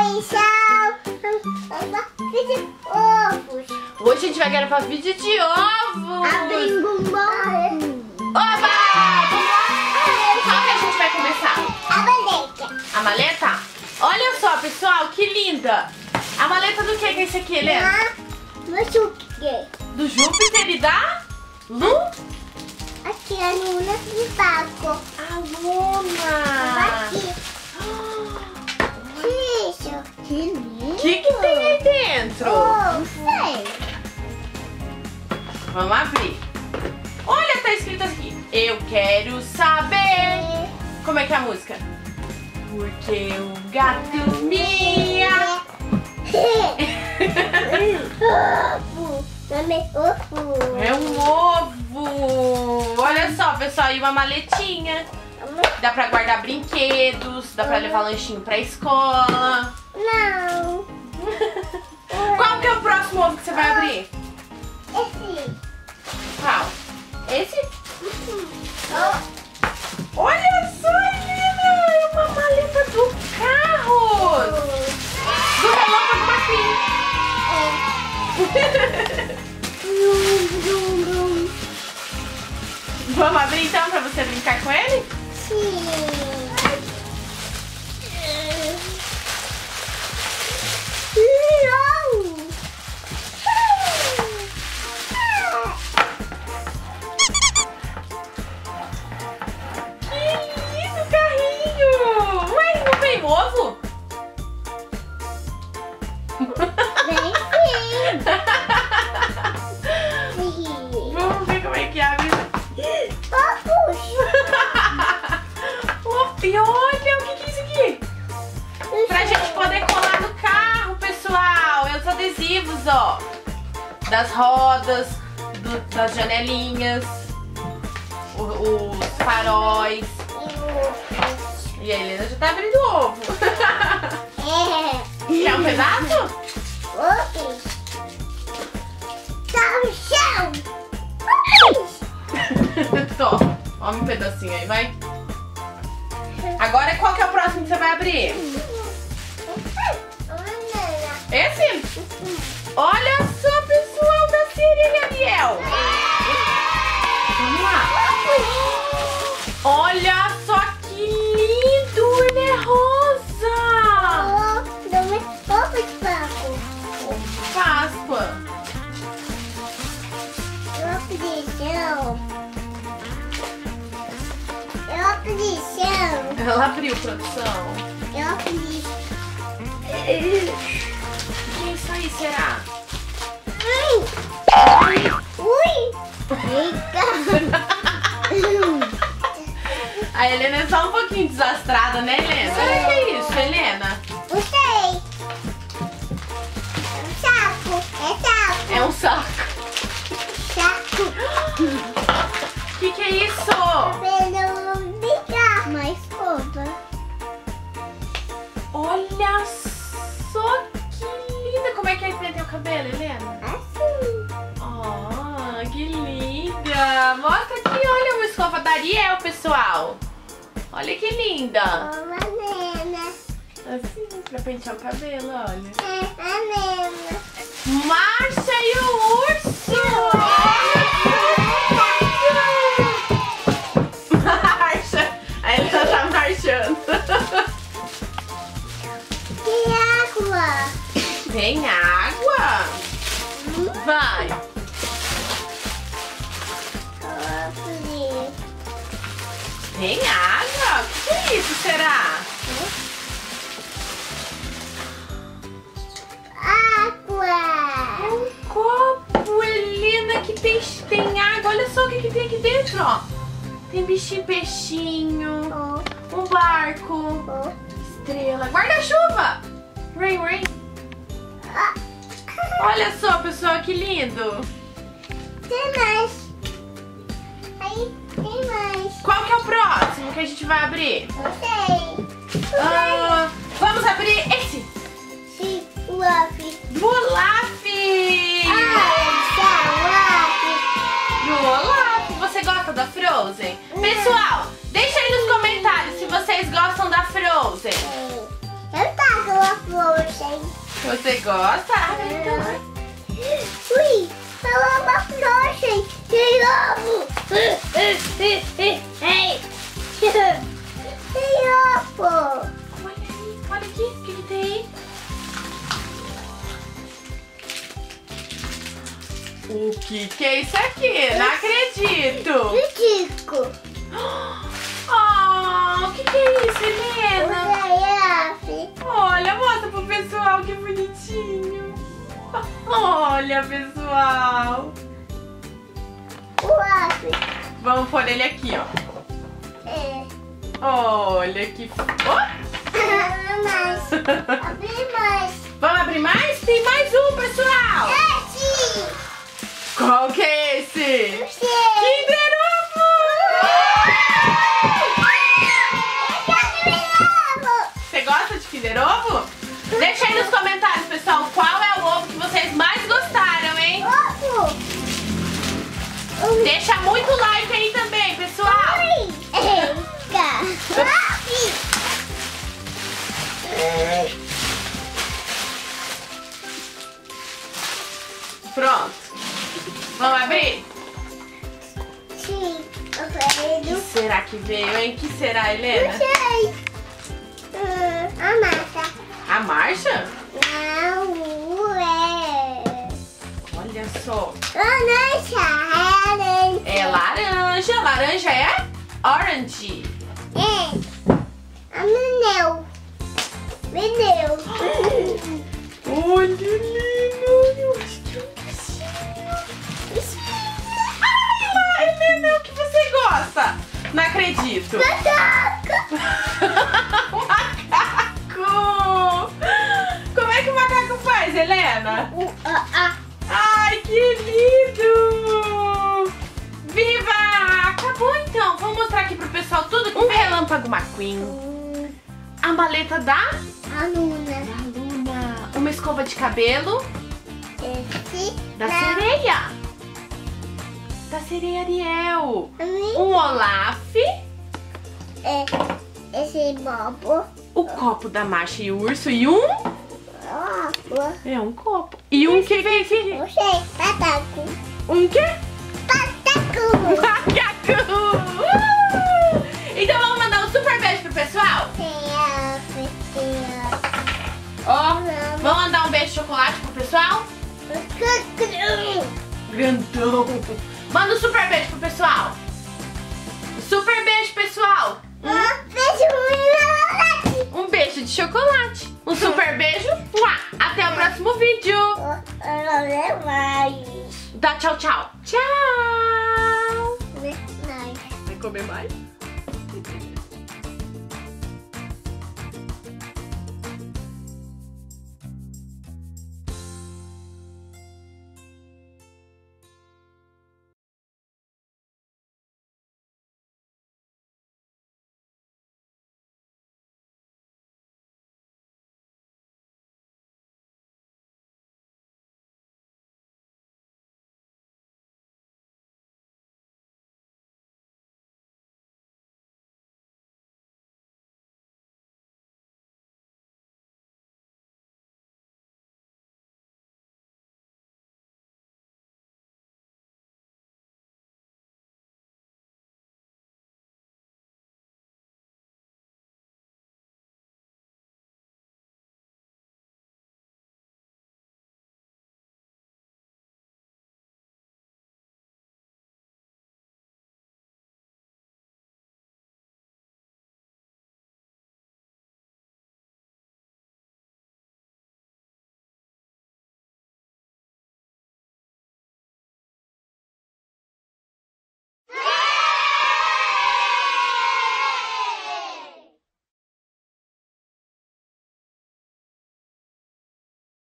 Hoje a gente vai gravar vídeo de ovos. Abre bumbum. Oba! Qual que a gente vai começar? A maleta. A maleta? Olha só, pessoal, que linda. A maleta do que é esse aqui, Helena? Do Júpiter. Do Júpiter e da Lu? Aqui é a Luna de Paco. A Luna. Aqui. Isso. Que lindo. O que tem aí dentro? Não sei. Vamos abrir. Olha, tá escrito aqui. Eu quero saber. Como é que é a música? Porque o gato mia. Ovo. Também ovo. É um ovo. Olha só, pessoal, e uma maletinha. Dá pra guardar brinquedos, dá pra levar lanchinho pra escola. Não. Qual que é o próximo ovo que você vai abrir? Esse. Qual? Esse? Olha só, Helena! É uma maleta do carro! Do Relâmpago McQueen. Vamos abrir então pra você brincar com ele? Sim. Que lindo carrinho! Ué, não vem ovo? Vem sim. Vamos ver como é que abre. E olha, o que é isso aqui? Pra gente poder colar no carro, pessoal. É os adesivos, ó. Das rodas, das janelinhas, os faróis. E a Helena já tá abrindo o ovo. Quer um pedaço? Tá no chão. Toma, toma um pedacinho aí, vai. Agora, qual que é o próximo que você vai abrir? Esse? Olha só, pessoal, da sereia Ariel. Vamos lá. Olha só que lindo, ele é rosa. Ovo de Paco. Páscoa. Ovo de chão. Ovo de chão. Ela abriu, produção. Ovo de chão. O que é isso aí, será? Ui! Eita! A Helena é só um pouquinho desastrada, né, Helena? O que é isso, Helena? Não sei! É um saco! É um saco. Saco! O que é isso? Cabelo brincar! Uma escova! Olha só que linda! Como é que prendeu o cabelo, Helena? Assim! Oh, que linda! Mostra aqui, olha, uma escova da Ariel, pessoal! Olha que linda! Uma nena! Assim, pra pentear o cabelo, olha. É a nena! Márcia e o urso! Marcha! A Helena tá marchando. Que água! Tem água? Vai! Tem água? O que é isso, será? Água! Um copo, Helena, que tem água. Olha só o que tem aqui dentro, ó. Tem bichinho, peixinho, um barco, estrela, guarda-chuva. Rain, rain. Olha só, pessoal, que lindo. Tem mais! Aí tem mais! Qual que é o próximo que a gente vai abrir? Não sei! Vamos abrir esse. Sim, o Olaf! Do Olaf. Do Olaf. Você gosta da Frozen? Pessoal, deixa aí nos comentários se vocês gostam da Frozen. Eu taco a flor Você gosta? Ui, falou uma flor, de novo. De novo. Olha aí, olha aqui, o que tem aí? O que é isso aqui? Não acredito! Tico. Oh, o que é isso, Helena? Oi, Olha, mostra pro pessoal, que bonitinho. Olha, pessoal. Vamos pôr ele aqui, ó. É. Olha que... Mais. Abri mais. Vamos abrir mais? Tem mais um, pessoal. Esse. Qual que é esse? Não sei. Kinder Ovo! Você gosta de Kinder Ovo? Deixa aí nos comentários, pessoal, qual é o ovo que vocês mais gostaram, hein? Ovo. Deixa muito like aí também, pessoal. Pronto. Vamos abrir? Sim, O que será que veio, hein? O que será, Helena? não sei. A massa. A Marcha? Não é. Olha só. Laranja. É laranja. Laranja é orange. É. Meneu. Meneu. Olha, Helena. Eu acho que é um bichinho. Ai, Helena, o que você gosta? Não acredito. Macaco. Como é que o macaco faz, Helena? Ai, que lindo! Viva! Acabou então. Vamos mostrar aqui pro pessoal tudo que vem. Relâmpago McQueen. A maleta da Aluna. Luna. Uma escova de cabelo Esse. da sereia. Da sereia Ariel. Um Olaf. Esse bobo. O copo da Marcha e o urso. E um... É um copo. E um que? Não sei. Pataco. Um que? Pataco. Macaco! Então vamos mandar um super beijo pro pessoal? Ó, vamos mandar um beijo de chocolate pro pessoal? Grandão! Manda um super beijo pro pessoal! Super beijo, pessoal! Um beijo de chocolate! Um super beijo! Até o próximo vídeo! Dá tchau, tchau! Tchau! Vai comer mais?